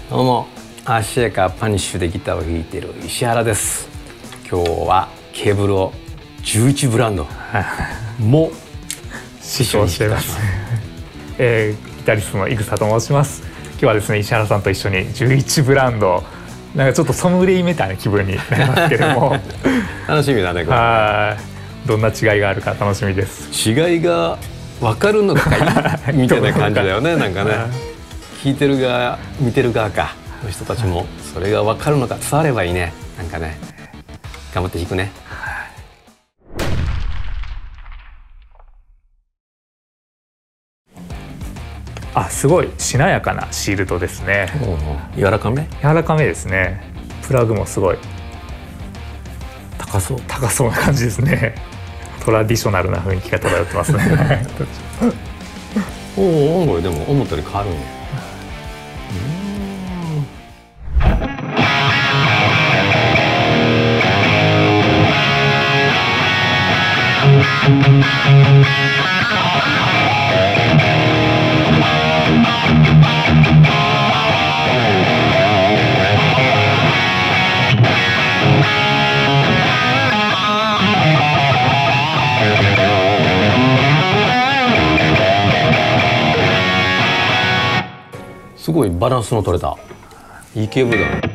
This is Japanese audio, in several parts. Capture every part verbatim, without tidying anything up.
どうも、アシエカパニッシュでギターを弾いている石原です。今日はケーブルをじゅういちブランドも試唱しています、えー、ギタリストの井草と申します。今日はですね、石原さんと一緒にじゅういちブランド、なんかちょっとソムリエみたいな気分になりますけれども楽しみだね、これ。 はい、どんな違いがあるか楽しみです。 違いが分かるのかいみたいな感じだよね。なんかね、聞いてる側見てる側かの人たちもそれが分かるのか伝わればいいね。なんかね、頑張って弾くね。 あ、すごいしなやかなシールドですね。 柔らかめ柔らかめですね。プラグもすごい高そう高そうな感じですね。トラディショナルな雰囲気が漂ってますねおお、これでも思ったより変わるんや。すごいバランスの取れたいいケーブルだね。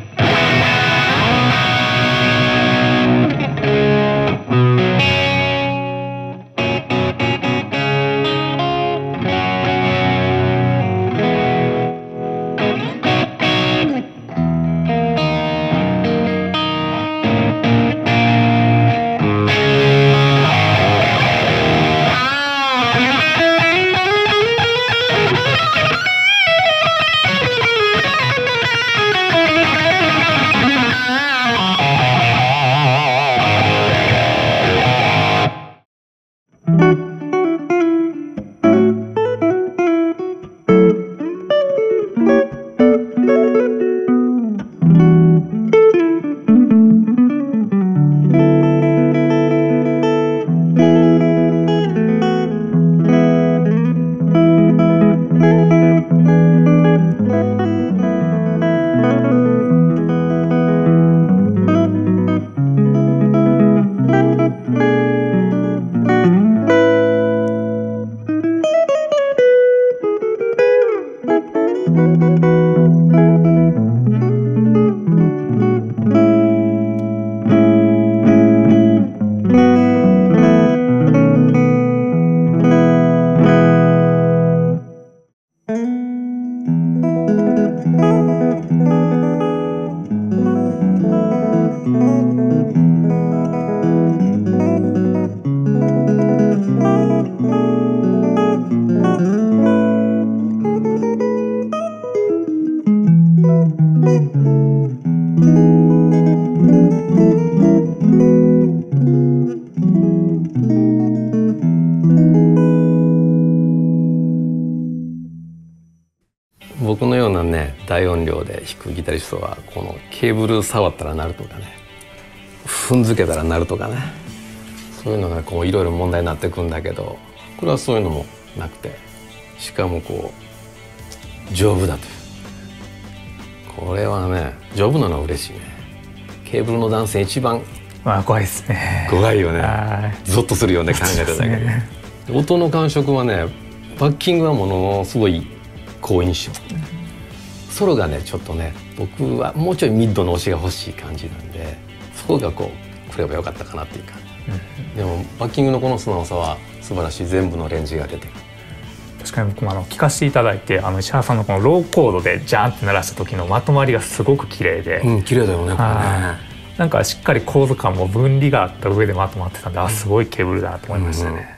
僕のようなね、大音量で弾くギタリストはこのケーブル触ったら鳴るとかね、踏んづけたら鳴るとかね、そういうのがこういろいろ問題になってくんだけど、これはそういうのもなくて、しかもこう丈夫だという、これはね、丈夫なのは嬉しいね。ケーブルの断線一番まあ怖いですね。 怖いよね。ゾッとするよね、考えただけで、ね、音の感触はね、バッキングはものすごい好印象。ソロがね、ちょっとね、僕はもうちょいミッドの押しが欲しい感じなんで、そこがこう来ればよかったかなっていうか、うん、でもバッキングのこの素直さは素晴らしい。全部のレンジが出てる。 確かに僕もあの聞かせていただいて、あの石原さんのこのローコードでジャーンって鳴らした時のまとまりがすごく綺麗で、 うん、綺麗だよね、これね。 なんかしっかりコード感も分離があった上でまとまってたんで、あ、すごいケーブルだなと思いましたね。うんうん。